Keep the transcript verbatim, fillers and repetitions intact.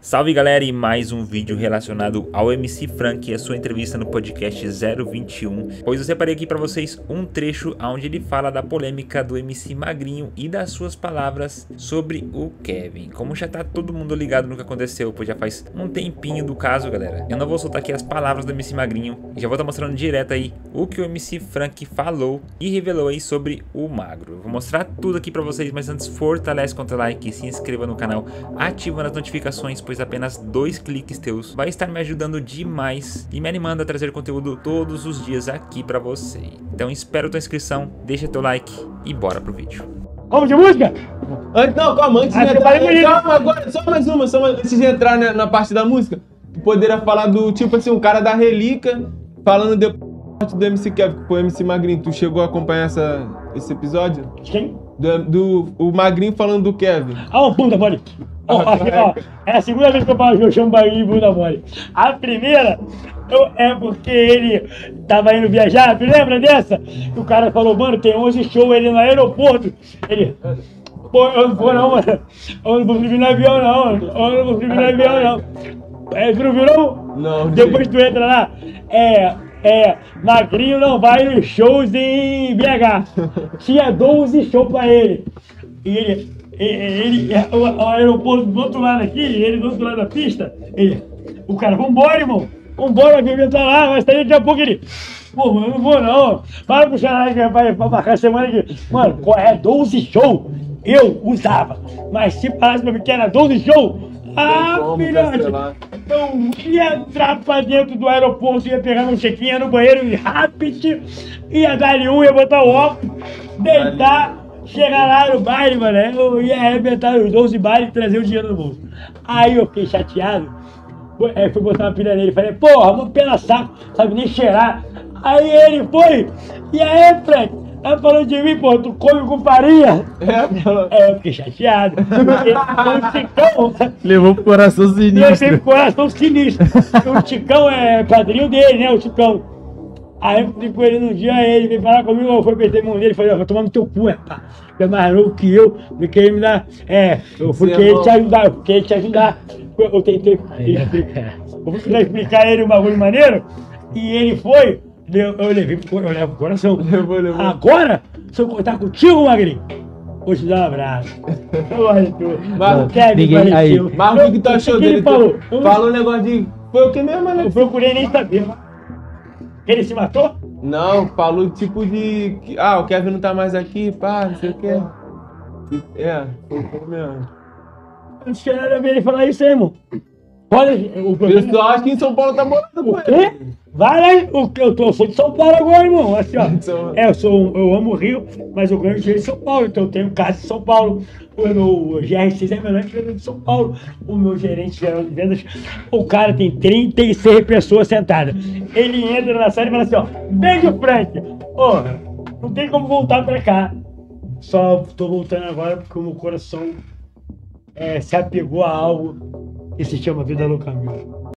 Salve galera, e mais um vídeo relacionado ao M C Frank e a sua entrevista no podcast zero vinte e um, pois eu separei aqui pra vocês um trecho onde ele fala da polêmica do M C Magrinho e das suas palavras sobre o Kevin. Como já tá todo mundo ligado no que aconteceu, pois já faz um tempinho do caso, galera, eu não vou soltar aqui as palavras do M C Magrinho e já vou estar mostrando direto aí o que o M C Frank falou e revelou aí sobre o Magro. Eu vou mostrar tudo aqui pra vocês, mas antes fortalece com o like, se inscreva no canal, ativa as notificações, pois apenas dois cliques teus vai estar me ajudando demais e me animando a trazer conteúdo todos os dias aqui pra você. Então espero tua inscrição, deixa teu like e bora pro vídeo. Vamos de música? Antes, não, calma, antes de Ah, entrar, você calma, agora, só mais uma, só mais, antes de entrar na, na parte da música, tu poderia falar do, tipo assim, um cara da Relíquia, falando depois do M C Kevin, que foi o M C Magrinho. Tu chegou a acompanhar essa, esse episódio? Quem? Do, do o Magrinho falando do Kevin. Ah, um bunda mole. Ó, Ah, aqui, ó, é a segunda vez que eu falo que eu chamo Magrinho de bunda mole. A primeira eu, é porque ele tava indo viajar, tu lembra dessa? O cara falou, mano, tem onze shows ele no aeroporto. Ele, pô, eu não vou não, mano. Eu não vou subir no avião não, eu não vou subir no avião não. É, tu não viu não? Não. Depois tu entra lá, é... É, Magrinho não vai nos shows em B H. Tinha doze shows pra ele. E ele, ele, ele o, o aeroporto do outro lado aqui, ele do outro lado da pista. Ele, o cara, vambora, irmão. Vambora, o avião tá lá, mas daqui a pouco ele. Pô, mano, eu não vou não. Para pro canal que vai pra marcar a semana aqui. Mano, é doze shows. Eu usava. Se se falasse pra mim que era doze shows. Ah, filhote, eu ia entrar pra dentro do aeroporto, ia pegar meu check-in, ia no banheiro rápido, ia dar ali um, ia botar o óculos, deitar, chegar lá no baile, mano, eu ia arrebentar os doze bailes e trazer o dinheiro no bolso. Aí eu fiquei chateado, aí fui botar uma pilha nele, falei, porra, uma pela saco, sabe nem cheirar. Aí ele foi, e aí, Frank? Ela falou de mim, pô, tu come com farinha? É, é eu fiquei chateado. Porque o Chicão... Levou pro coração sinistro. Levei pro coração sinistro. O Chicão é padrinho dele, né, o Chicão. Aí eu fui com ele num dia, ele veio falar comigo, eu fui apertar a mão dele e falei, ó, vou tomar no teu cu, é pá. Tu é mais novo que eu, me querer me dar... É, eu fui querer te ajudar, eu fui querer te ajudar. Eu, eu tentei explicar. Eu fui tentar explicar ele um bagulho maneiro, e ele foi... Eu, eu levei pro, eu levo pro coração. Levou, levou. Agora, se eu contar contigo, Magrinho, vou te dar um abraço. Olha tu. Mas, ninguém aí. Mas o que, que tu achou que dele? Ele falou. Eu, falou um negócio de... Foi o que mesmo, né? eu procurei nem saber. Ele se matou? Não, falou tipo de... que, ah, o Kevin não tá mais aqui, pá, não sei o que. É, foi mesmo. Eu não tinha nada a ver ele falar isso aí, irmão. Olha, o O pessoal acha que em São Paulo tá morando com O quê? Vai lá, o que eu tô, eu sou de São Paulo agora, irmão. Assim, ó. É, eu sou, eu amo o Rio, mas eu ganho dinheiro de São Paulo, então eu tenho casa de São Paulo. O meu G R seis é melhor que de São Paulo. O meu gerente geral de vendas, o cara tem trinta e seis pessoas sentadas. Ele entra na sala e fala assim, ó, beijo, Frank. Porra, não tem como voltar pra cá. Só tô voltando agora porque o meu coração é, se apegou a algo e se chama Vida Louca Mil.